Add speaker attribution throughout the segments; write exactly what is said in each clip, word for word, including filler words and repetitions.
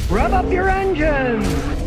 Speaker 1: Rev up your engines!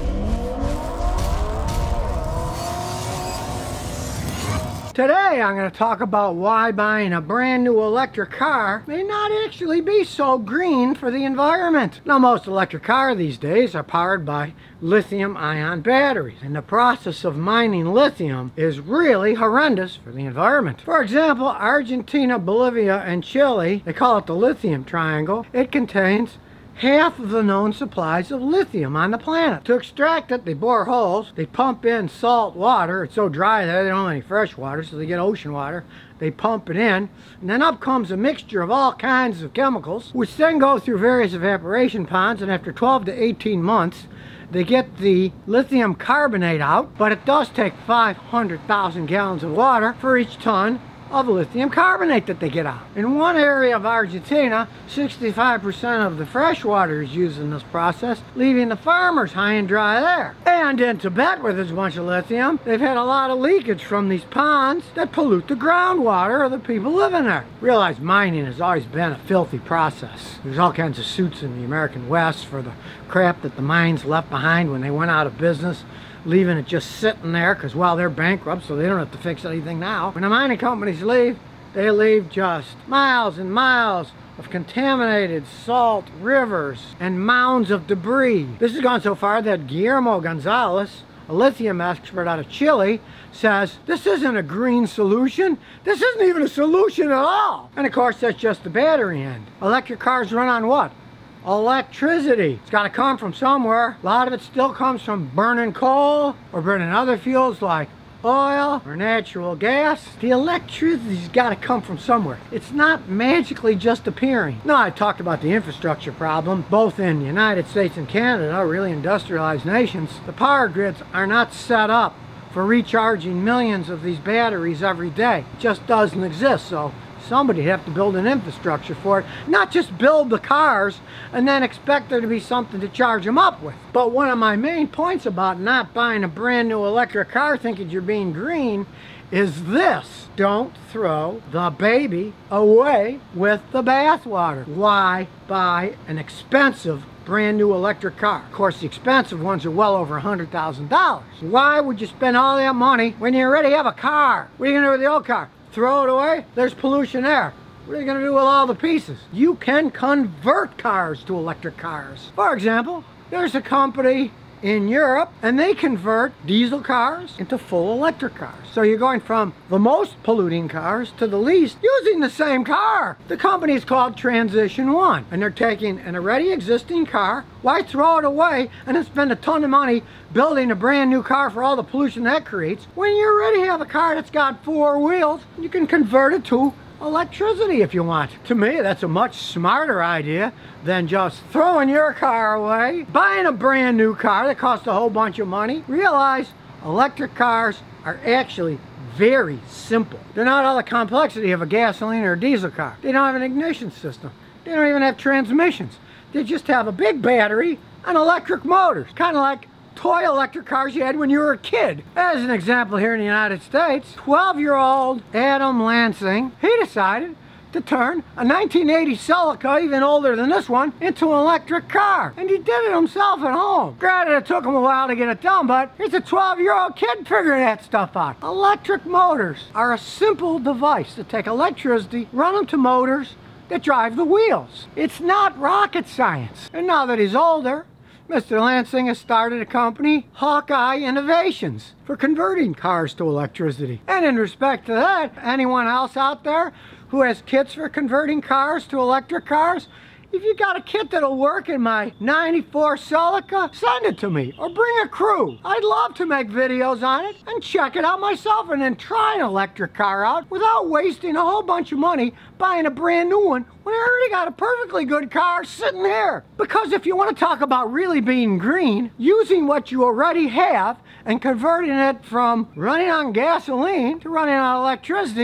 Speaker 1: Today I'm going to talk about why buying a brand new electric car may not actually be so green for the environment. Now, most electric cars these days are powered by lithium ion batteries, and the process of mining lithium is really horrendous for the environment. For example, Argentina, Bolivia, and Chile, they call it the lithium triangle. It contains half of the known supplies of lithium on the planet. To extract it, they bore holes, they pump in salt water. It's so dry there they don't have any fresh water, so they get ocean water. They pump it in, and then up comes a mixture of all kinds of chemicals, which then go through various evaporation ponds, and after twelve to eighteen months, they get the lithium carbonate out. But it does take five hundred thousand gallons of water for each ton of lithium carbonate that they get out. In one area of Argentina, sixty-five percent of the fresh water is used in this process, leaving the farmers high and dry there. And in Tibet, where there's a bunch of lithium, they've had a lot of leakage from these ponds that pollute the groundwater of the people living there. Realize mining has always been a filthy process. There's all kinds of suits in the American West for the crap that the mines left behind when they went out of business, leaving it just sitting there because, well, they're bankrupt, so they don't have to fix anything now. When the mining companies leave, they leave just miles and miles of contaminated salt rivers and mounds of debris. This has gone so far that Guillermo Gonzalez, a lithium expert out of Chile, says this isn't a green solution. This isn't even a solution at all. And of course, that's just the battery end. Electric cars run on what? Electricity. It's got to come from somewhere. A lot of it still comes from burning coal or burning other fuels like oil or natural gas. The electricity's got to come from somewhere. It's not magically just appearing. Now, I talked about the infrastructure problem, both in the United States and Canada, really industrialized nations. The power grids are not set up for recharging millions of these batteries every day. It just doesn't exist. So somebody'd have to build an infrastructure for it, not just build the cars and then expect there to be something to charge them up with. But one of my main points about not buying a brand new electric car thinking you're being green is this: don't throw the baby away with the bathwater. Why buy an expensive brand new electric car? Of course, the expensive ones are well over a hundred thousand dollars. Why would you spend all that money when you already have a car? What are you gonna do with the old car? Throw it away? There's pollution there. What are you going to do with all the pieces? You can convert cars to electric cars. For example, there's a company in Europe, and they convert diesel cars into full electric cars. So you're going from the most polluting cars to the least using the same car. The company is called Transition One, and they're taking an already existing car. Why throw it away and then spend a ton of money building a brand new car for all the pollution that creates when you already have a car that's got four wheels? You can convert it to electricity if you want. To me, that's a much smarter idea than just throwing your car away, buying a brand new car that costs a whole bunch of money. Realize electric cars are actually very simple. They're not all the complexity of a gasoline or a diesel car. They don't have an ignition system. They don't even have transmissions. They just have a big battery and electric motors, kind of like toy electric cars you had when you were a kid. As an example, here in the United States, twelve-year-old Adam Lansing, he decided to turn a nineteen eighty Celica, even older than this one, into an electric car. And he did it himself at home. Granted, it took him a while to get it done, but here's a twelve-year-old kid figuring that stuff out. Electric motors are a simple device to take electricity, run them to motors that drive the wheels. It's not rocket science. And now that he's older, Mister Lansing has started a company, Hawkeye Innovations, for converting cars to electricity. And in respect to that, anyone else out there who has kits for converting cars to electric cars, if you got a kit that'll work in my ninety-four Celica, send it to me or bring a crew. I'd love to make videos on it and check it out myself and then try an electric car out without wasting a whole bunch of money buying a brand new one when I already got a perfectly good car sitting here. Because if you want to talk about really being green, using what you already have and converting it from running on gasoline to running on electricity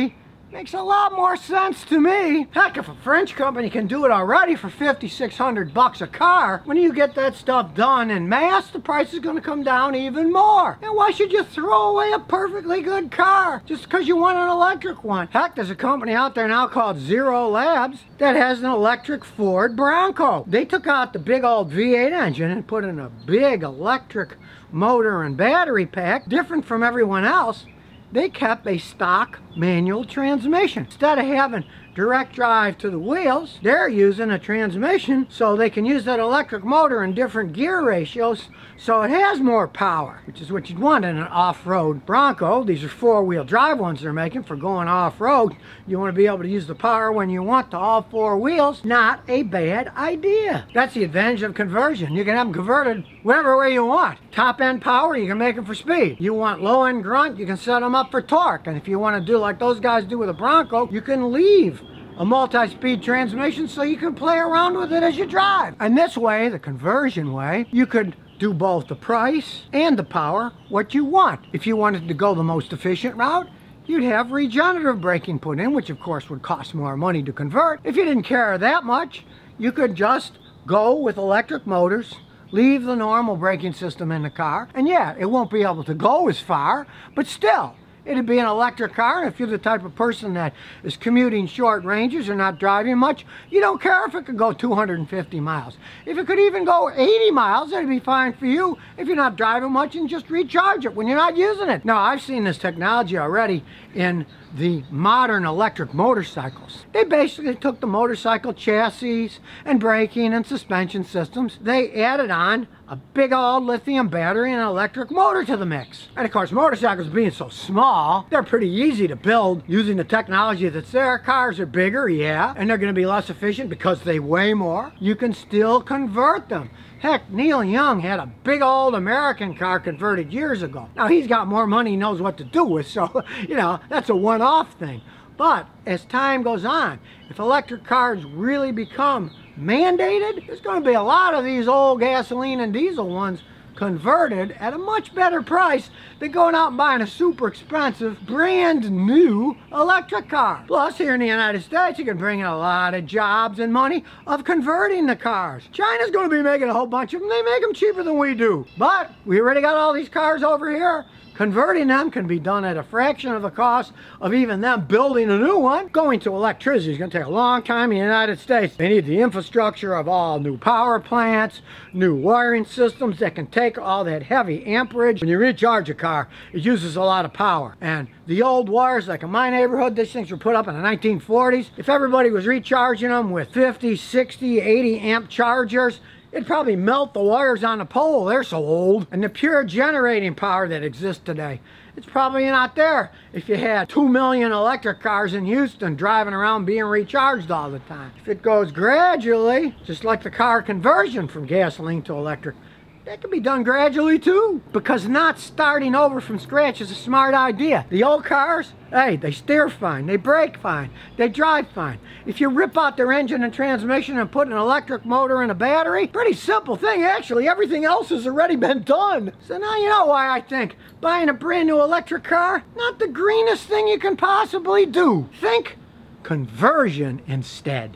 Speaker 1: Makes a lot more sense to me. Heck, if a French company can do it already for fifty-six hundred bucks a car, when you get that stuff done in mass, the price is going to come down even more. And why should you throw away a perfectly good car just because you want an electric one? Heck, there's a company out there now called Zero Labs that has an electric Ford Bronco. They took out the big old V eight engine and put in a big electric motor and battery pack, different from everyone else. They kept a stock manual transmission. Instead of having direct drive to the wheels, they're using a transmission so they can use that electric motor in different gear ratios so it has more power, which is what you'd want in an off-road Bronco. These are four-wheel drive ones they're making for going off-road. You want to be able to use the power when you want to all four wheels. Not a bad idea. That's the advantage of conversion. You can have them converted whatever way you want. Top-end power, you can make them for speed. You want low-end grunt, you can set them up for torque. And if you want to do like those guys do with a Bronco, you can leave a multi-speed transmission so you can play around with it as you drive. And this way, the conversion way, you could do both the price and the power what you want. If you wanted to go the most efficient route, you'd have regenerative braking put in, which of course would cost more money to convert. If you didn't care that much, you could just go with electric motors, leave the normal braking system in the car, and yeah, it won't be able to go as far, but still, it'd be an electric car. And if you're the type of person that is commuting short ranges or not driving much, you don't care if it could go two hundred fifty miles. If it could even go eighty miles, it'd be fine for you if you're not driving much and just recharge it when you're not using it. Now, I've seen this technology already in the modern electric motorcycles. They basically took the motorcycle chassis and braking and suspension systems. They added on a big old lithium battery and an electric motor to the mix. And of course, motorcycles being so small, they're pretty easy to build using the technology that's there. Cars are bigger, yeah, and they're going to be less efficient because they weigh more. You can still convert them. Heck, Neil Young had a big old American car converted years ago. Now, he's got more money he knows what to do with, so, you know, that's a one-off thing. But as time goes on, if electric cars really become mandated, there's going to be a lot of these old gasoline and diesel ones converted at a much better price than going out and buying a super expensive, brand new electric car. Plus, here in the United States, you can bring in a lot of jobs and money of converting the cars. China's going to be making a whole bunch of them. They make them cheaper than we do. But we already got all these cars over here. Converting them can be done at a fraction of the cost of even them building a new one. Going to electricity is going to take a long time in the United States. They need the infrastructure of all new power plants, new wiring systems that can take all that heavy amperage. When you recharge a car, it uses a lot of power. And the old wires, like in my neighborhood, these things were put up in the nineteen forties. If everybody was recharging them with fifty, sixty, eighty amp chargers, it'd probably melt the wires on the pole. They're so old. And the pure generating power that exists today, it's probably not there if you had two million electric cars in Houston driving around being recharged all the time. If it goes gradually, just like the car conversion from gasoline to electric, that can be done gradually too, because not starting over from scratch is a smart idea. The old cars, hey, they steer fine, they brake fine, they drive fine. If you rip out their engine and transmission and put an electric motor and a battery, pretty simple thing actually, everything else has already been done. So now you know why I think buying a brand new electric car, not the greenest thing you can possibly do. Think conversion instead.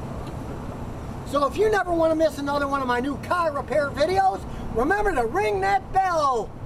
Speaker 1: So if you never want to miss another one of my new car repair videos, remember to ring that bell.